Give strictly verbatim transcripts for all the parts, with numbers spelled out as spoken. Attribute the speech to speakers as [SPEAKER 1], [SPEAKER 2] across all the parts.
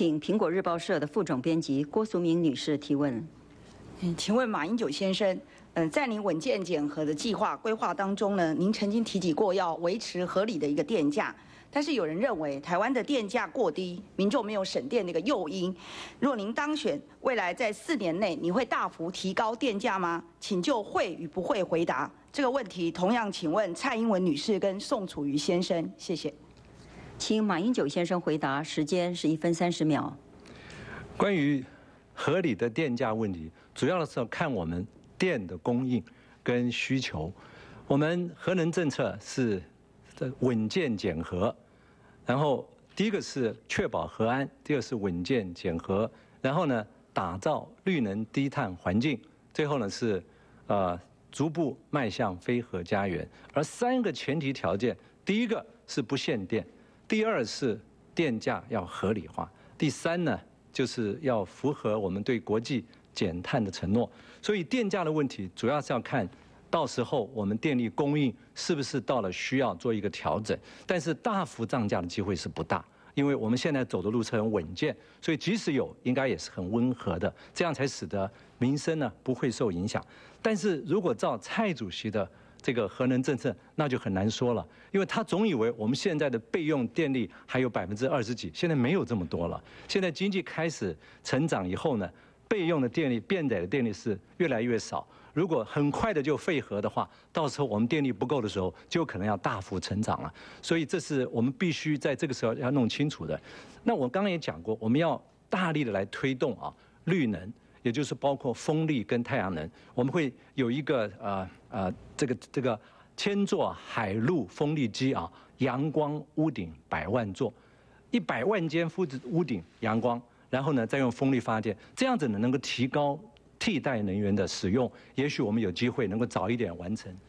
[SPEAKER 1] 请苹果日报社的副总编辑郭淑明女士提问。
[SPEAKER 2] 嗯，请问马英九先生，嗯，在您稳健检核的计划规划当中呢，您曾经提及过要维持合理的一个电价，但是有人认为台湾的电价过低，民众没有省电的一个诱因。如果您当选，未来在四年内，你会大幅提高电价吗？请就会与不会回答这个问题。同样，请问蔡英文女士跟宋楚瑜先生，谢谢。
[SPEAKER 1] 请马英九先生回答，时间是一分三十秒。
[SPEAKER 3] 关于合理的电价问题，主要的是要看我们电的供应跟需求。我们核能政策是稳健检核，然后第一个是确保核安，第二个是稳健检核，然后呢打造绿能低碳环境，最后呢是呃逐步迈向非核家园。而三个前提条件，第一个是不限电，第二是电价要合理化，第三呢就是要符合我们对国际减碳的承诺。所以电价的问题主要是要看到时候我们电力供应是不是到了需要做一个调整，但是大幅涨价的机会是不大，因为我们现在走的路是很稳健，所以即使有，应该也是很温和的，这样才使得民生呢不会受影响。但是如果照蔡主席的这个核能政策，那就很难说了，因为他总以为我们现在的备用电力还有百分之二十几，现在没有这么多了。现在经济开始成长以后呢，备用的电力、变载的电力是越来越少。如果很快的就废核的话，到时候我们电力不够的时候，就可能要大幅成长了。所以这是我们必须在这个时候要弄清楚的。那我刚刚也讲过，我们要大力的来推动啊绿能。也就是包括风力跟太阳能，我们会有一个呃呃这个这个千座海陆风力机啊，阳光屋顶百万座，一百万间屋子屋顶阳光，然后呢再用风力发电，这样子呢能够提高替代能源的使用，也许我们有机会能够早一点完成。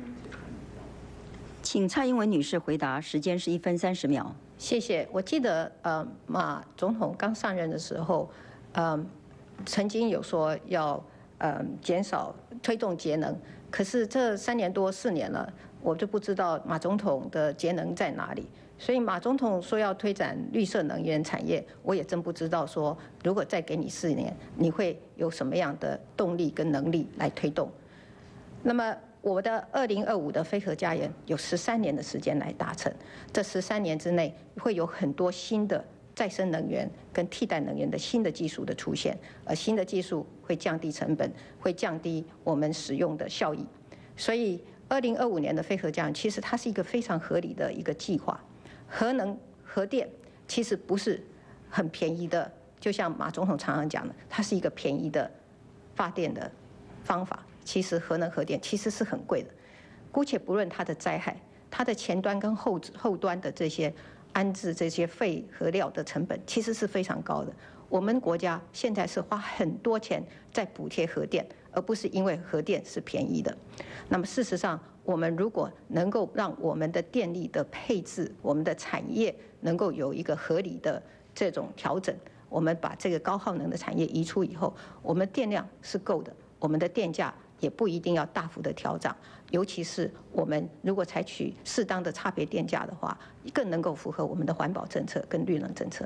[SPEAKER 1] 请蔡英文女士回答，时间是一分三十秒。
[SPEAKER 4] 谢谢。我记得呃马总统刚上任的时候，嗯。曾经有说要呃减少推动节能，可是这三年多四年了，我就不知道马总统的节能在哪里。所以马总统说要推展绿色能源产业，我也真不知道说如果再给你四年，你会有什么样的动力跟能力来推动。那么我的二零二五的非核家园有十三年的时间来达成，这十三年之内会有很多新的再生能源跟替代能源的新的技术的出现，而新的技术会降低成本，会降低我们使用的效益。所以，二零二五年的非核家园其实它是一个非常合理的一个计划。核能、核电其实不是很便宜的，就像马总统常常讲的，它是一个便宜的发电的方法。其实核能、核电其实是很贵的。姑且不论它的灾害，它的前端跟后后端的这些安置这些废核料的成本其实是非常高的。我们国家现在是花很多钱在补贴核电，而不是因为核电是便宜的。那么事实上，我们如果能够让我们的电力的配置、我们的产业能够有一个合理的这种调整，我们把这个高耗能的产业移出以后，我们电量是够的，我们的电价也不一定要大幅的调涨，尤其是我们如果采取适当的差别电价的话，更能够符合我们的环保政策跟绿能政策。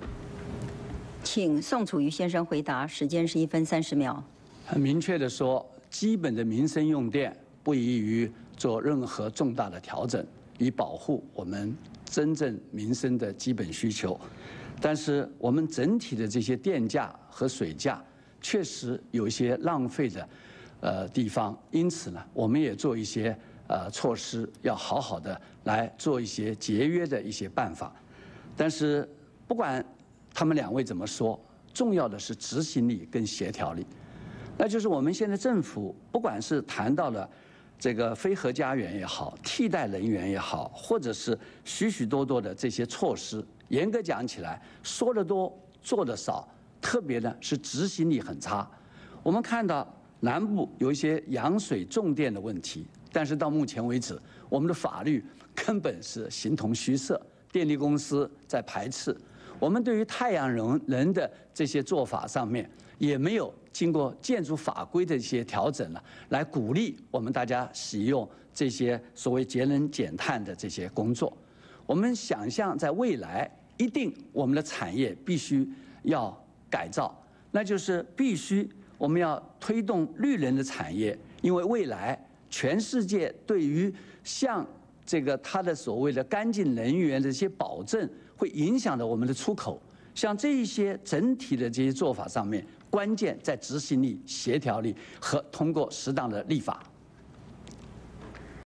[SPEAKER 1] 请宋楚瑜先生回答，时间是一分三十秒。
[SPEAKER 5] 很明确的说，基本的民生用电不宜于做任何重大的调整，以保护我们真正民生的基本需求。但是我们整体的这些电价和水价确实有一些浪费的呃地方，因此呢，我们也做一些呃措施，要好好的来做一些节约的一些办法。但是不管他们两位怎么说，重要的是执行力跟协调力。那就是我们现在政府不管是谈到了这个非核家园也好，替代能源也好，或者是许许多多的这些措施，严格讲起来，说得多做得少，特别呢是执行力很差。我们看到南部有一些扬水种电的问题，但是到目前为止，我们的法律根本是形同虚设，电力公司在排斥。我们对于太阳能能的这些做法上面，也没有经过建筑法规的一些调整了，来鼓励我们大家使用这些所谓节能减碳的这些工作。我们想象在未来一定我们的产业必须要改造，那就是必须我们要推动绿能的产业，因为未来全世界对于像这个它的所谓的干净能源这些保证，会影响到我们的出口。像这一些整体的这些做法上面，关键在执行力、协调力和通过适当的立法。